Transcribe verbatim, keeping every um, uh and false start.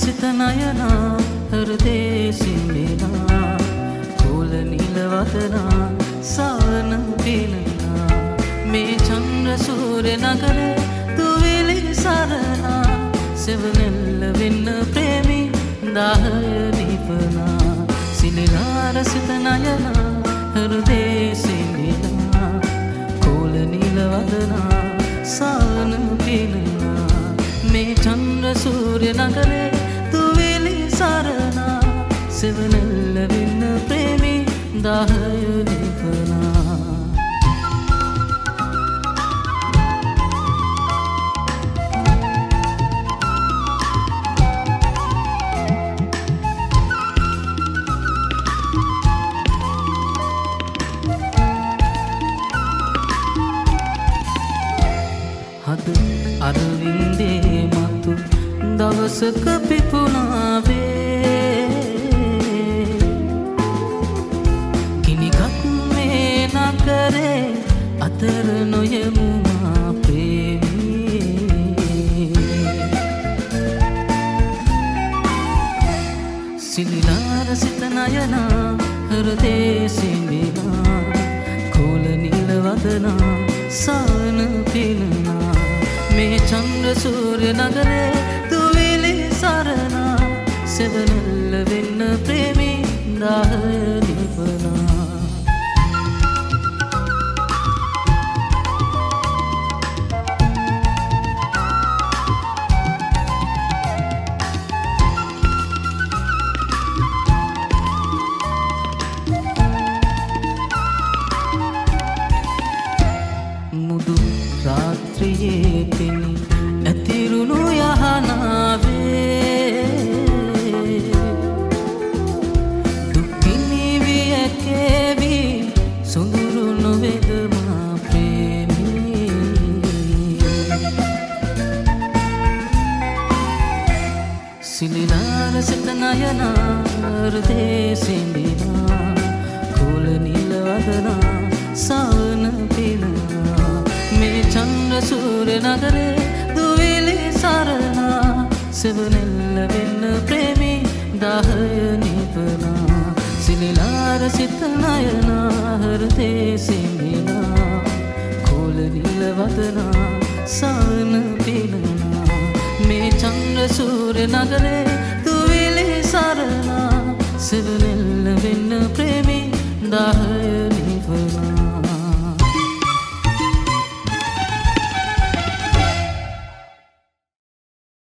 සිත නයනා හෘදේ සිඹිනා කුල නිල වදනා සවන පිනනා මේ චන්ද්‍ර සූර්ය නගරේ දුවිලි සරණා සෙවනෙල්ල වෙන්න ප්‍රේමී දාහය නිපනා සිලිලාර සිත නයනා හෘදේ සිඹිනා කුල නිල වදනා සවන පිනනා මේ චන්ද්‍ර සූර්ය නගරේ දුවිලි සරණා සෙවනෙල්ල වෙන්න ප්‍රේමී දාහය නිපනා හද අරවින්දේ මතු දවසක පිපුණාවේ කිනිකත් මේ නගරේ අතර නොයමු මා ප්‍රේමී සිලිලාර සිත නයනා හෘදේ සිඹිනා කුල නිල වදනා සවන පිනනා මේ චන්ද්‍ර සූර්ය නගරේ දුවිලි සරණා සෙවනෙල්ල වෙන්න ප්‍රේමී දාහය නිපනා මුදු රාත්‍රියේ පෙනි ඇතිරුණු යහනාවේ දුක්ඛිනි වියකේවි සුඳුරු නොවේද මා ප්‍රේමී සිලිලාර සිත නයනා හෘදේ සිඹිනා කුල නිල වදනා සවන පිනනා මේ චන්ද්‍ර සූර්ය නගරේ දුවිලි සරණා සෙවනෙල්ල වෙන්න ප්‍රේමී දාහය නිපනා සිලිලාර සිත නයනා හෘදේ සිඹිනා කුල නිල වදනා සවන පිනනා මේ චන්ද්‍ර සූර්ය නගරේ දුවිලි සරණා සෙවනෙල්ල වෙන්න ප්‍රේමී දාහය